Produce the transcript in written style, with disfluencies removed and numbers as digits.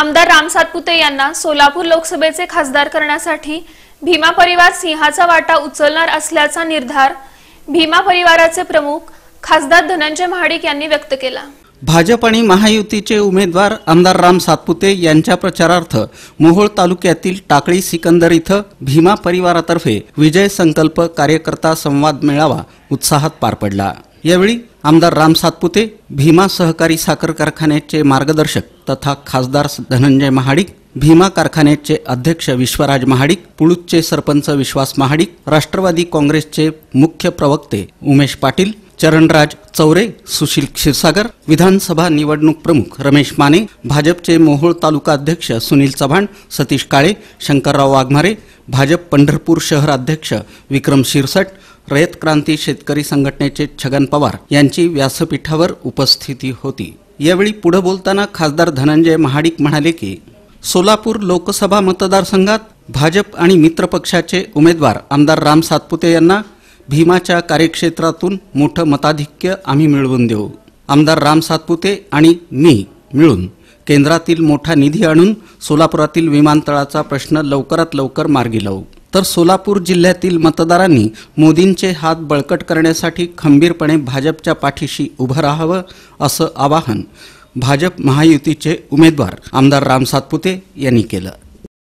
आमदार राम सातपुते यांना सोलापूर लोकसभेचे खासदार करण्यासाठी भीमा परिवार सिंहाचा वाटा उचलणार असल्याचा निर्धार भीमा परिवाराचे प्रमुख खासदार धनंजय महाडिक यांनी व्यक्त केला। भाजप आणि महायुतीचे उमेदवार आमदार राम सातपुते यांच्या प्रचारार्थ मोहोळ तालुक्यातील टाकळी सिकंदर इथं भीमा परिवारातर्फे विजय संकल्प कार्यकर्ता संवाद मेळावा उत्साहात पार पडला। यावेळी आमदार राम सातपुते, भीमा सहकारी साखर कारखान्याचे मार्गदर्शक तथा खासदार धनंजय महाडिक, भीमा कारखान्याचे अध्यक्ष विश्वराज महाडिक, पुळूजचे सरपंच विश्वास महाडिक, राष्ट्रवादी काँग्रेसचे मुख्य प्रवक्ते उमेश पाटील, चरणराज चौरे, सुशील क्षीरसागर, विधानसभा निवडणूक प्रमुख रमेश माने, भाजपचे मोहोळ तालुका अध्यक्ष सुनील चव्हाण, सतीश काळे, शंकरराव वाघमारे, भाजप पंढरपूर शहर अध्यक्ष विक्रम शिरसट, रयत क्रांती शेतकरी संघटनेचे छगन पवार यांची व्यासपीठावर उपस्थिती होती। यावेळी पुढे बोलताना खासदार धनंजय महाडिक म्हणाले की सोलापूर लोकसभा मतदारसंघात भाजप आणि मित्र पक्षाचे उमेदवार आमदार राम सातपुते यांना भीमाच्या कार्यक्षेत्रातून मोठं मताधिक्य आम्ही मिळवून देऊ। आमदार राम सातपुते आणि मी मिळून केंद्रातील मोठा निधी आणून सोलापुरातील विमानतळाचा प्रश्न लवकरात लवकर मार्गी लावू। तर सोलापूर जिल्ह्यातील मतदारांनी मोदींचे हात बळकट करण्यासाठी खंबीरपणे भाजपच्या पाठीशी उभं राहावं असं आवाहन भाजप महायुतीचे उमेदवार आमदार राम सातपुते यांनी केलं।